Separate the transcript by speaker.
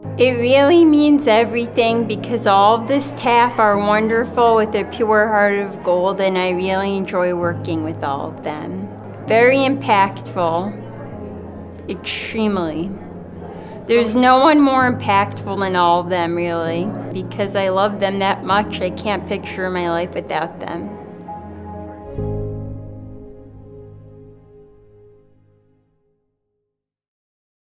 Speaker 1: It really means everything because all of the staff are wonderful with a pure heart of gold, and I really enjoy working with all of them. Very impactful, extremely. There's no one more impactful than all of them, really, because I love them that much. I can't picture my life without them.